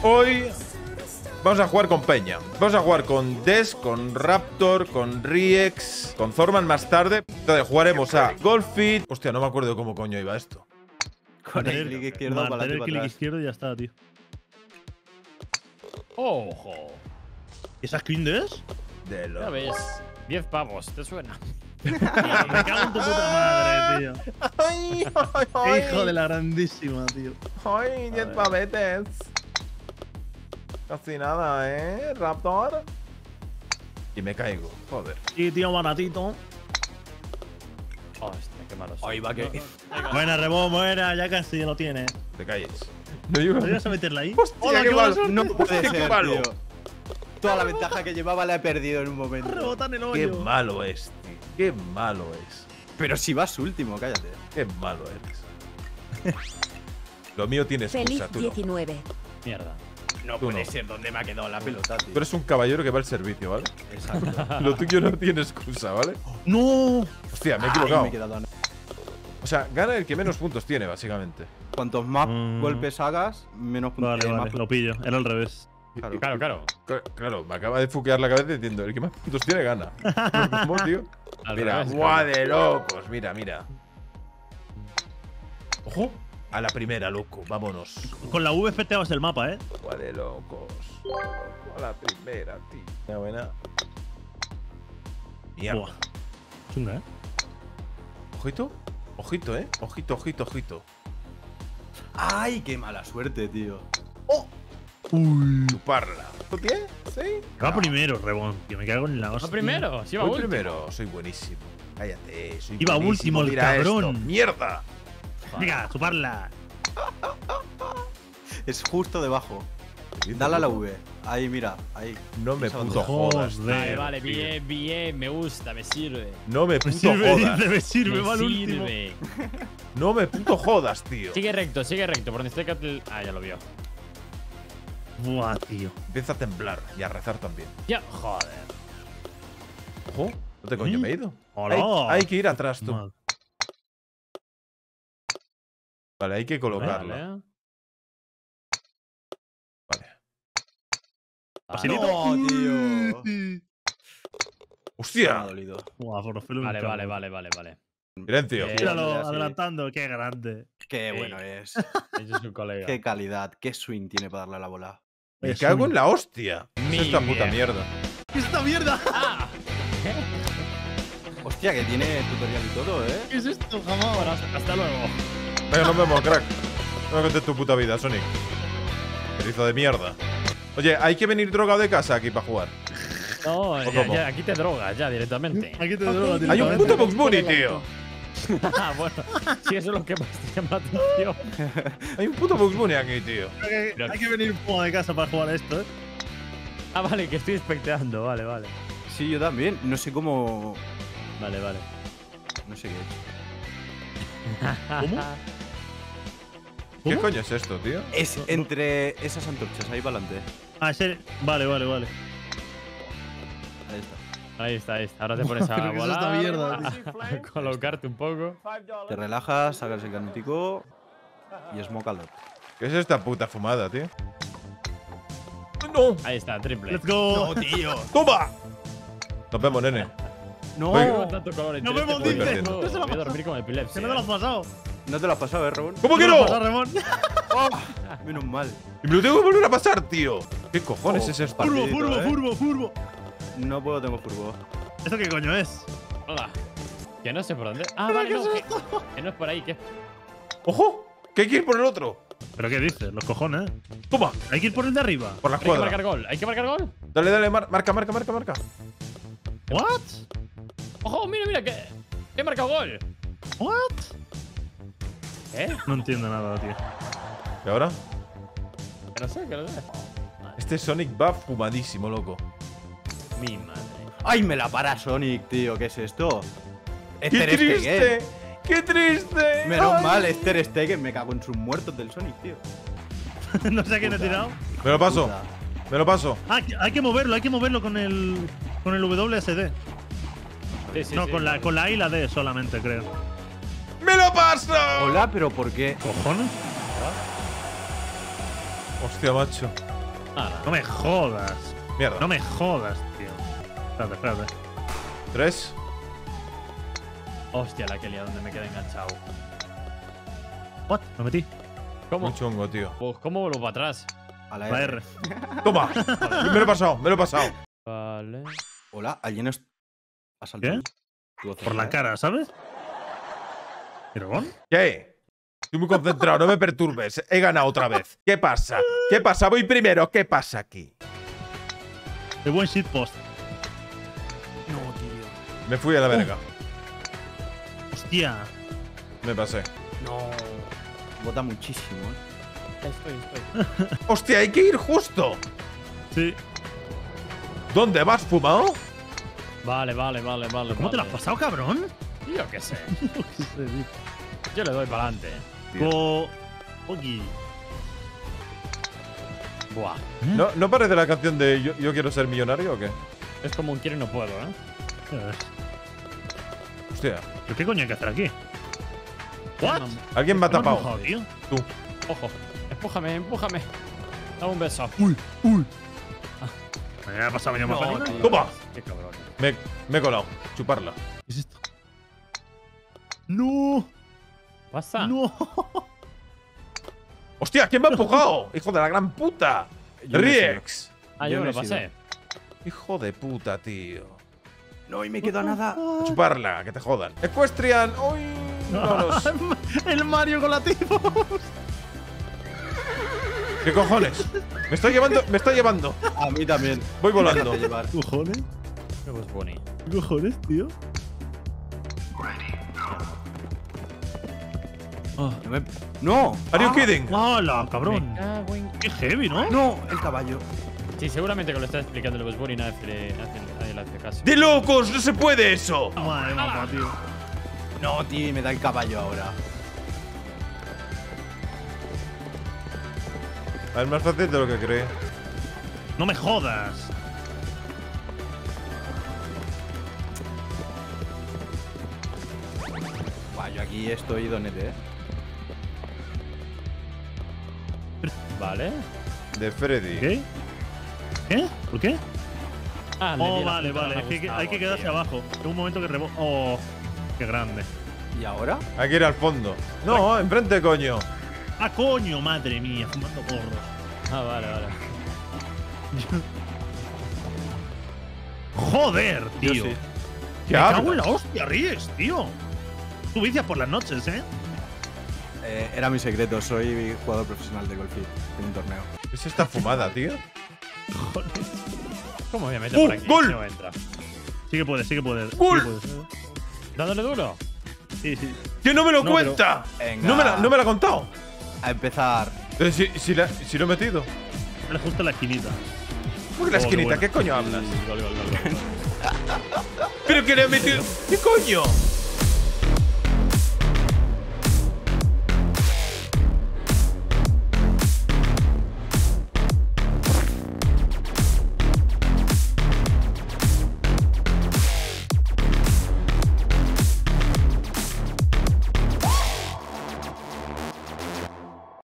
Hoy vamos a jugar con Peña. Vamos a jugar con Des, con Raptor, con Riex, con Thorman más tarde. Entonces jugaremos a Golfit. Hostia, no me acuerdo cómo coño iba esto. Con el clic izquierdo para mantener el clic atrás. izquierdo y ya está, tío. ¡Ojo! ¿Esa skin de es? De Ya lo... ves. 10 pavos, ¿te suena? Me cago en tu puta madre, tío. ¡Ay, ay, Qué hijo de la grandísima, tío. ¡Ay, 10 pavetes! Casi nada, ¿eh, Raptor? Y me caigo, joder. Sí, tío, baratito. Hostia, qué malo soy. Ahí va que. Buena, Rebón, buena, ya casi lo tiene. Te calles. No llego. ¿Podrías a meterla ahí? ¡Hostia, qué malo! No puede Hostia, qué ser, malo. tío. Toda la ventaja que llevaba la he perdido en un momento. Rebota en el ¡Qué hoyo. malo es, tío! ¡Qué malo es! Pero si vas último, cállate. ¡Qué malo eres! Lo mío tiene Feliz excusa, tú no. 19. Mierda. No Tú puede no. ser donde me ha quedado la pelota, tío. Tú eres un caballero que va al servicio, ¿vale? Exacto. Lo tuyo no tiene excusa, ¿vale? ¡No! Hostia, me he Ay, equivocado. me he quedado. O sea, gana el que menos puntos tiene, básicamente. Cuantos más Mm. golpes hagas, menos puntos. Vale, más vale, lo pillo. Era al revés. Claro. Claro. Claro, me acaba de fuquear la cabeza diciendo el que más puntos tiene gana. ¿Cómo, tío? Al Mira, revés, ¡guau claro. de locos! Mira, mira. ¡Ojo! A la primera, loco. Vámonos. Con la V feteabas el mapa, ¿eh? ¡Guau de locos! A la primera, tío. Buena, buena. Mierda. Buah. Chunga, ¿eh? Ojito. Ojito, ¿eh? Ojito, ojito, ojito. Ay, qué mala suerte, tío. Chuparla. ¿Tú qué? ¿Sí? Va primero, Rebón. Que me cago en la ¿Va hostia. primero? Sí, va Voy último. primero. Soy buenísimo. Cállate. Soy Iba buenísimo. último el Mira cabrón. esto. ¡Mierda! Venga, chuparla. Es justo debajo. Dale a la V. Ahí, mira. Ahí. No me Esa puto Joder. jodas, Vale, tío. vale, bien, me gusta, me sirve. No me Me puto sirve, jodas. dice, me sirve, va al Me último. sirve. No me puto jodas, tío. Sigue recto, por donde esté Catel. Ah, ya lo vio. Buah, tío. Empieza a temblar y a rezar también. Ya, joder. Ojo. ¿No te coño me he ido? Hola. Hay que ir atrás, tú. Madre. Vale, hay que colocarla. Vale. Vale. Facilito. No, tío. Me ha ¡Hostia! dolido. Buah, Forofelo. Vale. Silencio. Míralo, Ya, sí. adelantando. Qué grande. Qué bueno es. Ese es un colega. Qué calidad. Qué swing tiene para darle a la bola. Me Es cago un- en la hostia. ¿Qué es Mi esta puta mierda. mierda? ¿Qué es esta mierda? ¡Ah! Hostia, que tiene tutorial y todo, ¿eh? ¿Qué es esto, jamás? Bueno, hasta luego. Venga, nos vemos, crack. No me contes tu puta vida, Sonic. Erizo de mierda. Oye, hay que venir drogado de casa aquí para jugar. No, ¿O ya, cómo? ya, aquí te drogas ya directamente. Aquí te droga, Hay un directamente. puto Box Bunny, tío. Ah, bueno, sí, eso es lo que más te llama la atención. Hay un puto Box Bunny aquí, tío. Hay que venir fuera de casa para jugar a esto, ¿eh? Ah, vale, que estoy especteando, vale. Sí, yo también. No sé cómo. Vale. No sé qué he hecho. ¿Cómo? ¿Qué ¿Cómo? coño es esto, tío? Es entre esas antorchas, ahí para adelante. Ah, ese. Vale. Ahí está. Ahí está. Ahora te pones a Pero ¿qué es esta volar, mierda, a colocarte un poco. Te relajas, sacas el canutico y smoke a lot. ¿Qué es esta puta fumada, tío? ¡No! Ahí está, triple. Let's go. tío! ¡Toma! Nos vemos, nene. ¡No! Oye. Tengo tanto color entre Nos vemos, este juego. dice. Voy ¿Qué se lo ha a dormir como epilepsia. Que no te lo has pasado. No te lo has pasado, Ramón. ¿Cómo que ¿Qué te lo no? has pasado, Remón? ¡Oh! Menos mal. Y me lo tengo que volver a pasar, tío. ¿Qué cojones Oh, es esto? partidito, Furbo. No puedo, tengo furbo. ¿Esto qué coño es? Hola. Que no sé por dónde. Ah, vale, no. Que no es por ahí, que. ¡Ojo! Que hay que ir por el otro. ¿Pero qué dices? Los cojones, ¿eh? ¡Toma! Hay que ir por el de arriba. Por la Hay que marcar escuadra. gol. Hay que marcar gol. Dale, marca. ¿What? Ojo, mira, que. He marcado gol. ¿What? ¿Eh? No entiendo nada, tío. ¿Y ahora? Que no sé. Este Sonic va fumadísimo, loco. Mi madre. ¡Ay, me la para Sonic, tío! ¿Qué es esto? ¡Qué Ter Stegen. triste! ¡Qué triste! Menos Ay. mal, es Ter Stegen. Me cago en sus muertos del Sonic, tío. No sé a quién he tirado. Me lo paso. Puta. Me lo paso. Ah, hay que moverlo con el WSD. Sí, No, sí, con la A y la D solamente, creo. ¡Me lo paso! Hola, pero ¿por qué? ¿Cojones? Hostia, macho. Ala. No me jodas. Mierda. No me jodas, tío. Espérate, espérate. 3. Hostia, la que liado donde me quedé enganchado. What? Me metí. ¿Cómo? Muy chungo, tío. Pues, ¿cómo vuelvo para atrás? A la La R. R. Toma. Me lo he pasado, me lo he pasado. Vale. Hola, ¿alguien ha saltado? ¿Qué? Por la cara, ¿sabes? ¿Pero ¿Qué? Estoy muy concentrado, no me perturbes. He ganado otra vez. ¿Qué pasa? ¿Qué pasa? Voy primero. ¿Qué pasa aquí? De buen shitpost. No, tío. Me fui a la verga. Hostia. Me pasé. No. Bota muchísimo, Estoy. Hostia, hay que ir justo. Sí. ¿Dónde vas, fumado? Vale. ¿Cómo te lo has pasado, cabrón? Yo qué sé. No sé, tío. Yo le doy para adelante. Oye. Buah. ¿No parece la canción de yo quiero ser millonario o qué? Es como un quiero y no puedo, ¿eh? Hostia. ¿Pero qué coño hay que hacer aquí? ¿What? Alguien me ha ¿Me has tapado. empujado, tío? Tú. Ojo. Empújame. Dame un beso. Me ha pasado ya más fácil. tío. Toma. Qué cabrón. Me he colado. Chuparla. ¿Qué es esto? ¡No! ¿Pasa? ¡No! ¡Hostia! ¿Quién me ha empujado? ¡Hijo de la gran puta! Yo no he sido. ¡Riex! Ah, yo me lo pasé. Hijo de puta, tío. No, y me quedo a nada. Chuparla, que te jodan. Equestrian. ¡Uy! Vámonos. El Mario con la tipo. ¿Qué cojones? Me está llevando. A mí también. Voy volando. Déjate llevar. ¿Cojones? Qué pues bonito. ¿Qué cojones, tío? No me- ¡No! Are you kidding? ¡Hala, cabrón! Me cago en- ¡Qué heavy, ¿no? ¡No! El caballo. Sí, seguramente que lo está explicando el Buzz Bunny y nadie le hace caso. ¡De locos! ¡No se puede eso! Madre mía, tío. No, tío, me da el caballo ahora. Es más fácil de lo que cree. ¡No me jodas! Buah, yo aquí estoy donete, Vale. De Freddy. ¿Qué? ¿Qué? ¿Por qué? Ah, le Oh, di la vale, puta vale. a Es que Gustavo, hay que quedarse tío. abajo. En un momento que rebo. ¡Oh! ¡Qué grande! ¿Y ahora? Hay que ir al fondo. No, enfrente, coño. ¡Ah, coño! ¡Madre mía! Fumando porros. Ah, vale. ¡Joder, tío! Yo sí. ¿Qué ¡Me cago en hablas? la hostia, Ries, tío! Tú vicias por las noches, ¿eh? Era mi secreto, soy jugador profesional de golf en un torneo. ¿Qué es esta fumada, tío? ¿Cómo me meto por aquí? ¡Gol! No entra. Sí que puedes, sí que puedes. ¡Gol! Sí que puedes. Dándole duro. Sí, sí. ¡Que no me lo No, cuenta! Venga. No me la ha contado. A empezar. Pero si lo he metido. Vale, justo en la esquinita. ¿Por qué la Oh, qué esquinita? buena. ¿Qué coño hablas? Gol. ¿Pero que le he metido? ¿Qué coño?